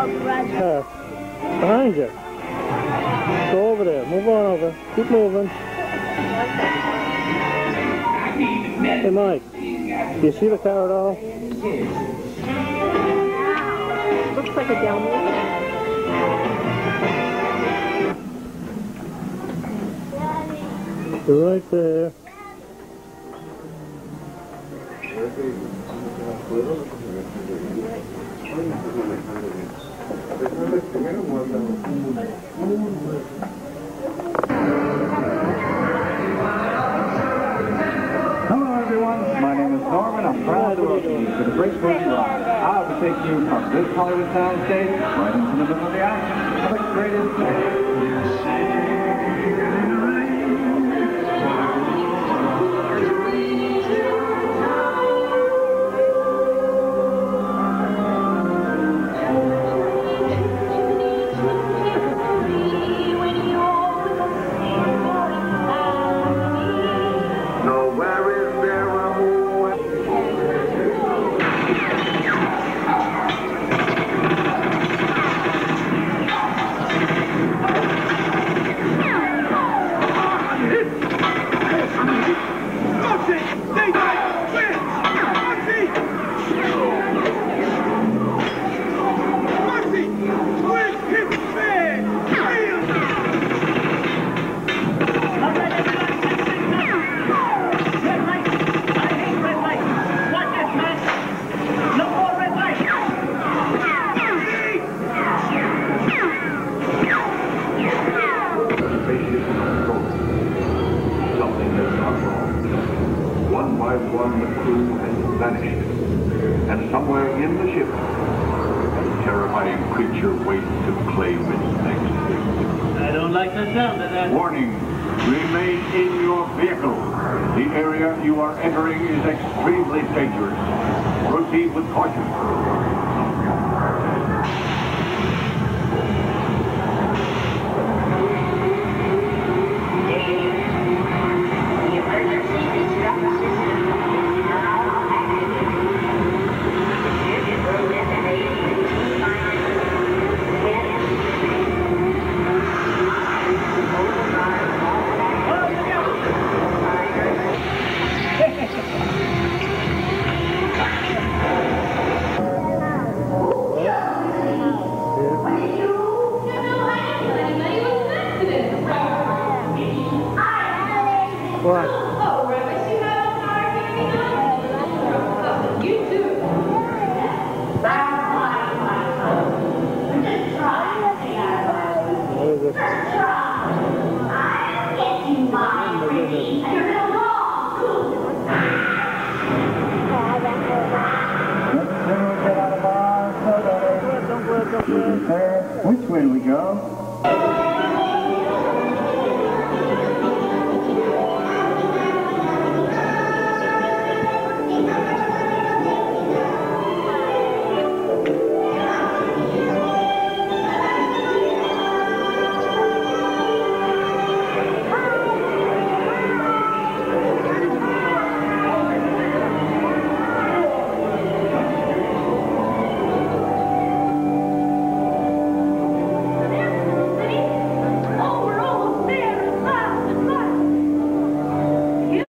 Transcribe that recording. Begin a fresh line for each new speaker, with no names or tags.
Car. Behind you. Go over there. Move on over. Keep moving. Hey, Mike. Do you see the car at all?
Looks like a Dalmatian.
You're right there.
Hello everyone, my name is Norman. I'm proud to welcome you to the Great Movie Ride. I will take you from this Hollywood soundstage right into the middle of the action of the greatest day.
One, the crew has vanished, and somewhere in the ship, a terrifying creature waits to claim its next victim.
I don't like the sound of that.
Warning, remain in your vehicle. The area you are entering is extremely dangerous. Proceed with caution.
What?
Oh, Rubbish, you have a party? You too. That's why my son. Just try to see our
What is it?
Just try. I'll get you, my pretty. You're no wrong.
Which way do we go?